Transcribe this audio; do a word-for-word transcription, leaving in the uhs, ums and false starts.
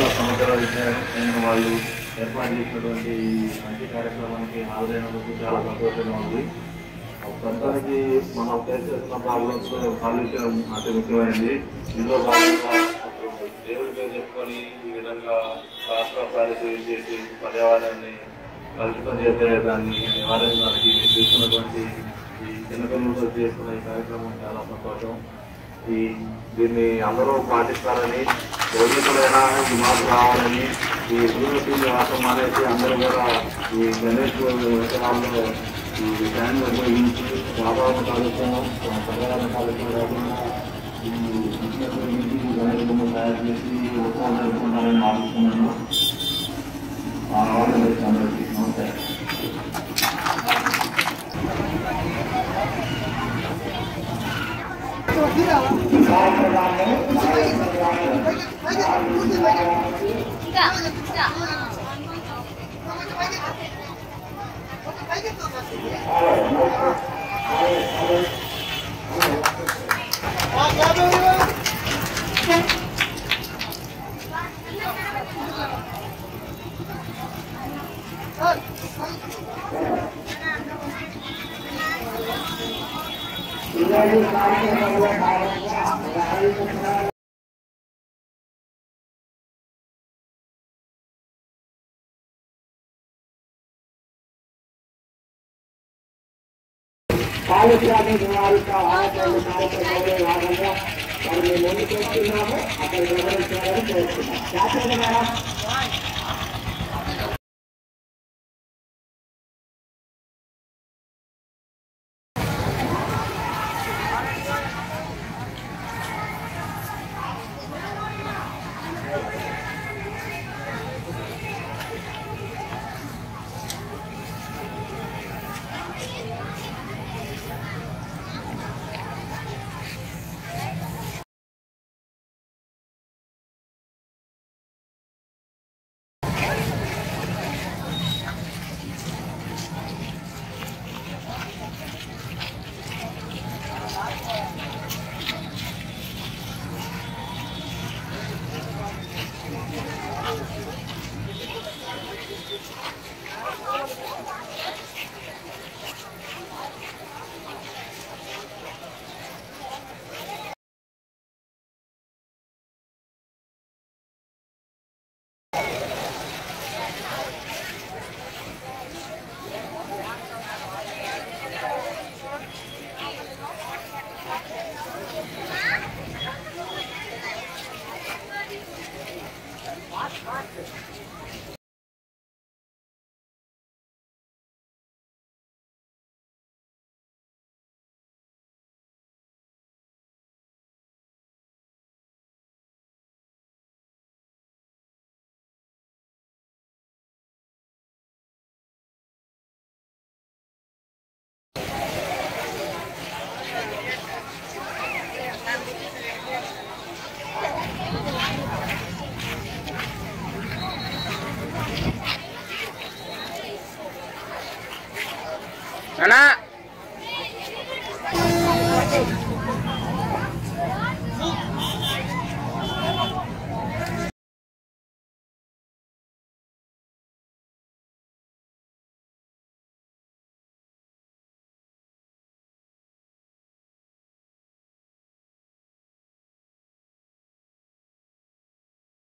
సమగ్ర విద్యాలయం వాళ్ళు ఏర్పాటు చేసినటువంటి మంచి కార్యక్రమానికి హాజరైనందుకు చాలా సంతోషంగా ఉంది. ప్రస్తుతానికి మనం ఫేస్ చేస్తున్న ప్రాబ్లమ్స్ సాల్వ్ చేయడం అతి ముఖ్యమైనది. ఇందులో భాగంగా దేవుడి పేరు చెప్పుకొని ఈ విధంగా రాష్ట్ర పారిశుద్ధ్యం చేసి పర్యావరణాన్ని కలుషితం చేసే దాన్ని నివారించడానికి తీసుకున్నటువంటి ఈ చిన్నపిల్లలతో చేసుకున్న ఈ కార్యక్రమం చాలా సంతోషం. ఈ దీన్ని అందరూ పాటిస్తారని, రోజులైనా ఈ మార్పు రావాలని, ఈ భూమి వాసం మానేసి అందరూ కూడా ఈ గణేష్ విగ్రహాల్లో ఈ డ్యాన్ ఉపయోగించి వాతావరణ కార్యక్రమం పర్యావరణ కార్యక్రమం కాకుండా ఈ ఇంటికి గణేష్ బొమ్మ తయారు చేసి ఉత్సవం జరుపుకుంటారని ఆలోచిస్తున్నాను. ఆ రావాలి అందరికీ నమస్తే. పాలిత్రాన్ని నివారిత ఆరోగ్య కార్యక్రమంలో భాగంగా మరి మేము ముందుకు వస్తున్నాము. అక్కడ వివరించాలని కోరుతున్నాం. జాతీయ మేడం Anak.